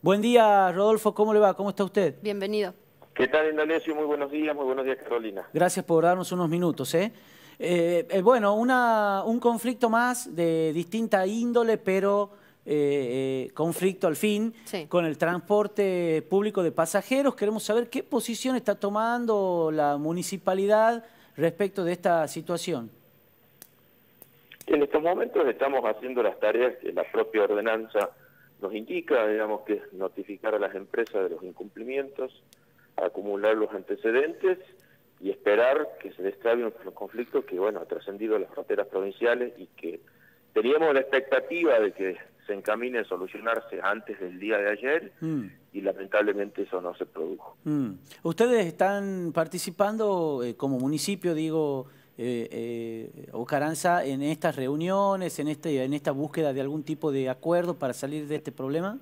Buen día, Rodolfo, ¿cómo le va? ¿Cómo está usted? Bienvenido. ¿Qué tal, Indalecio? Muy buenos días, Carolina. Gracias por darnos unos minutos, ¿eh? Bueno, un conflicto más de distinta índole, pero conflicto al fin Sí. con el transporte público de pasajeros. Queremos saber qué posición está tomando la municipalidad respecto de esta situación. En estos momentos estamos haciendo las tareas que la propia ordenanza nos indica, digamos que es notificar a las empresas de los incumplimientos, acumular los antecedentes y esperar que se destrabe un conflicto que, bueno, ha trascendido las fronteras provinciales y que teníamos la expectativa de que se encamine a solucionarse antes del día de ayer y lamentablemente eso no se produjo. ¿Ustedes están participando como municipio, digo, Ocaranza, en estas reuniones, en esta búsqueda de algún tipo de acuerdo para salir de este problema?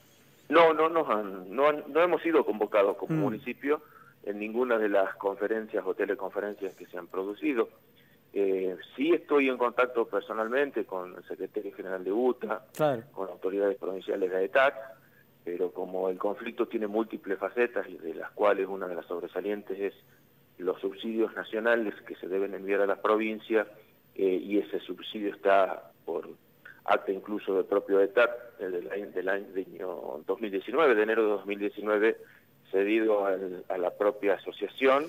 No hemos sido convocados como municipio en ninguna de las conferencias o teleconferencias que se han producido. Sí estoy en contacto personalmente con el secretario general de UTA, Claro. con autoridades provinciales de ETAC, pero como el conflicto tiene múltiples facetas y de las cuales una de las sobresalientes es los subsidios nacionales que se deben enviar a las provincias, y ese subsidio está por acta incluso del propio ETAC del año 2019, de enero de 2019, cedido a la propia asociación.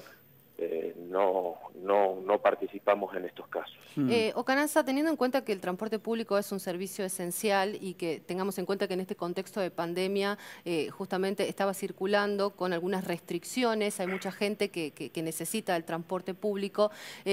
No participamos en estos casos. Ocaranza, teniendo en cuenta que el transporte público es un servicio esencial y que tengamos en cuenta que en este contexto de pandemia justamente estaba circulando con algunas restricciones, hay mucha gente que necesita el transporte público.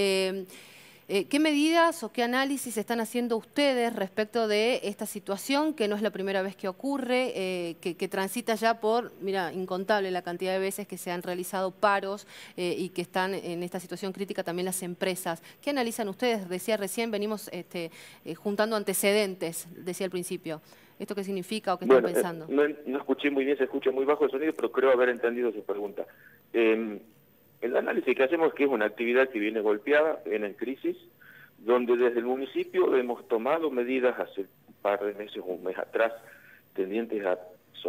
¿Qué medidas o qué análisis están haciendo ustedes respecto de esta situación, que no es la primera vez que ocurre, que transita ya por, mira, incontable la cantidad de veces que se han realizado paros y que están en esta situación crítica también las empresas? ¿Qué analizan ustedes? Decía recién, venimos juntando antecedentes, decía al principio. ¿Esto qué significa o qué están pensando? No escuché muy bien, se escucha muy bajo el sonido, pero creo haber entendido su pregunta. El análisis que hacemos es que es una actividad que viene golpeada, viene en crisis, donde desde el municipio hemos tomado medidas hace un par de meses, un mes atrás, tendientes a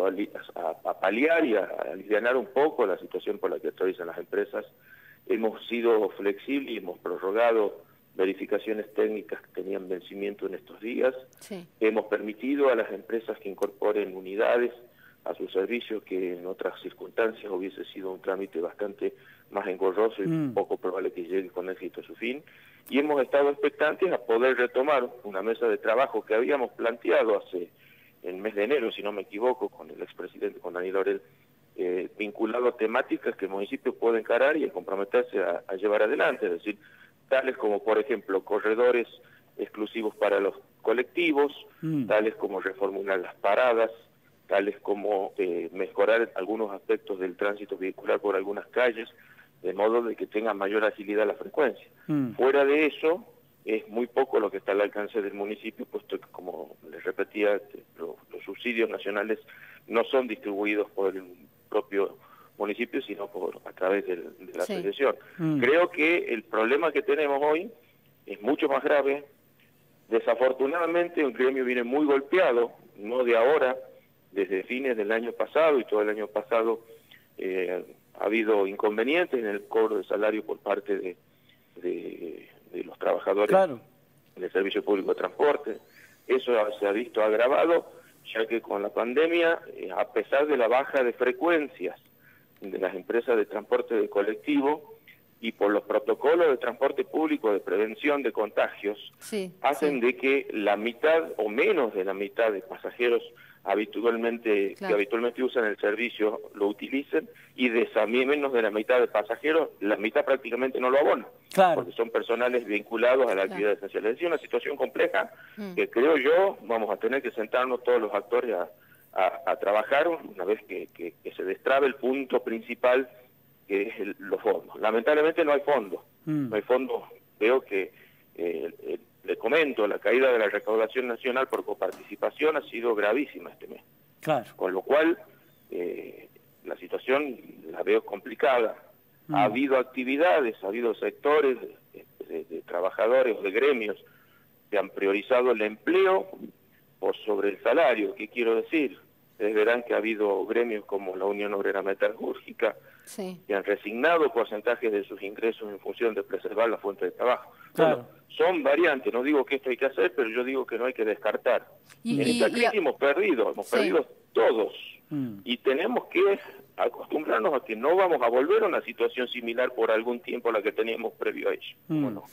paliar y a alivianar un poco la situación por la que atraviesan las empresas. Hemos sido flexibles y hemos prorrogado verificaciones técnicas que tenían vencimiento en estos días. Sí. Hemos permitido a las empresas que incorporen unidades a sus servicios, que en otras circunstancias hubiese sido un trámite bastante más engorroso y poco probable que llegue con éxito a su fin. Y hemos estado expectantes a poder retomar una mesa de trabajo que habíamos planteado en el mes de enero, si no me equivoco, con el expresidente, con Daniel Laurel, vinculado a temáticas que el municipio puede encarar y comprometerse a llevar adelante, es decir, tales como, por ejemplo, corredores exclusivos para los colectivos, tales como reformular las paradas, tales como mejorar algunos aspectos del tránsito vehicular por algunas calles, de modo de que tenga mayor agilidad la frecuencia. Fuera de eso, es muy poco lo que está al alcance del municipio, puesto que, como les repetía, los subsidios nacionales no son distribuidos por el propio municipio, sino a través de la asociación. Creo que el problema que tenemos hoy es mucho más grave. Desafortunadamente, el gremio viene muy golpeado, no de ahora, desde fines del año pasado y todo el año pasado ha habido inconvenientes en el cobro de salario por parte de los trabajadores del Servicio Público de Transporte. Eso se ha visto agravado, ya que con la pandemia, a pesar de la baja de frecuencias de las empresas de transporte de colectivo y por los protocolos de transporte público de prevención de contagios, hacen de que la mitad o menos de la mitad de pasajeros que habitualmente usan el servicio lo utilicen, y de esa menos de la mitad de pasajeros, la mitad prácticamente no lo abona, porque son personales vinculados a la actividad esencial. Es decir, una situación compleja que creo yo vamos a tener que sentarnos todos los actores a trabajar una vez que se destrabe el punto principal, que es los fondos. Lamentablemente no hay fondos. No hay fondos. Veo que le comento, la caída de la recaudación nacional por coparticipación ha sido gravísima este mes. Con lo cual, la situación la veo complicada. Ha habido actividades, ha habido sectores de trabajadores o de gremios que han priorizado el empleo por sobre el salario. ¿Qué quiero decir? Ustedes verán que ha habido gremios como la Unión Obrera Metalúrgica, sí, que han resignado porcentajes de sus ingresos en función de preservar la fuente de trabajo. Claro. Bueno, son variantes, no digo que esto hay que hacer, pero yo digo que no hay que descartar. En esta crisis hemos perdido todos, y tenemos que acostumbrarnos a que no vamos a volver a una situación similar por algún tiempo a la que teníamos previo a ello. ¿No?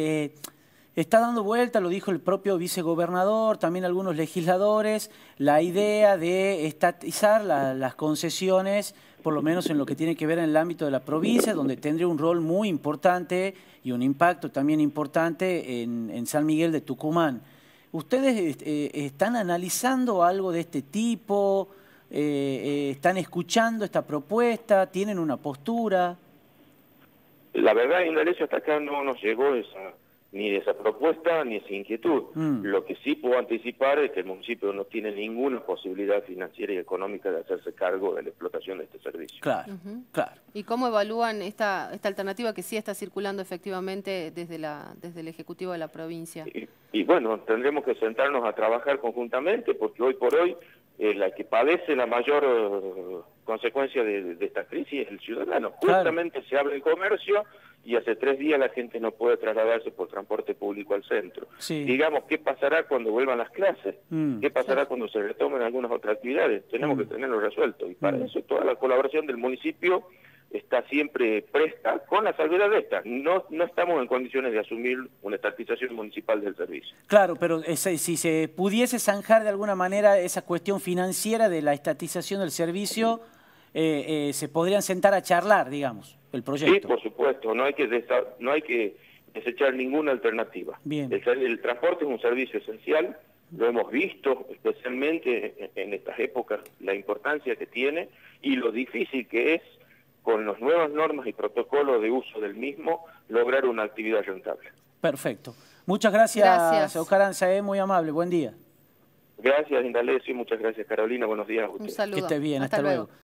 Está dando vuelta, lo dijo el propio vicegobernador, también algunos legisladores, la idea de estatizar las concesiones, por lo menos en lo que tiene que ver en el ámbito de la provincia, donde tendría un rol muy importante y un impacto también importante en San Miguel de Tucumán. ¿Ustedes están analizando algo de este tipo? ¿Están escuchando esta propuesta? ¿Tienen una postura? La verdad, Indalecio, hasta acá no nos llegó ni esa propuesta ni esa inquietud. Lo que sí puedo anticipar es que el municipio no tiene ninguna posibilidad financiera y económica de hacerse cargo de la explotación de este servicio. Claro, claro. ¿Y cómo evalúan esta alternativa que sí está circulando efectivamente desde el Ejecutivo de la provincia? Y bueno, tendremos que sentarnos a trabajar conjuntamente, porque hoy por hoy la que padece la mayor consecuencia de esta crisis es el ciudadano. Claro. Justamente se abre el comercio y hace 3 días la gente no puede trasladarse por transporte público al centro. Sí. Digamos, ¿qué pasará cuando vuelvan las clases? ¿Qué pasará cuando se retomen algunas otras actividades? Tenemos que tenerlo resuelto, y para eso toda la colaboración del municipio está siempre presta, con la salvedad de esta. No estamos en condiciones de asumir una estatización municipal del servicio. Claro, pero si se pudiese zanjar de alguna manera esa cuestión financiera de la estatización del servicio, se podrían sentar a charlar, digamos, el proyecto. Sí, por supuesto, no hay que desechar ninguna alternativa. Bien. El transporte es un servicio esencial, lo hemos visto especialmente en estas épocas, la importancia que tiene y lo difícil que es, con las nuevas normas y protocolos de uso del mismo, lograr una actividad rentable. Perfecto. Muchas gracias. Oscar Anza, muy amable. Buen día. Gracias, Indalecio, y muchas gracias, Carolina. Buenos días a ustedes. Un saludo. Que esté bien. Hasta luego.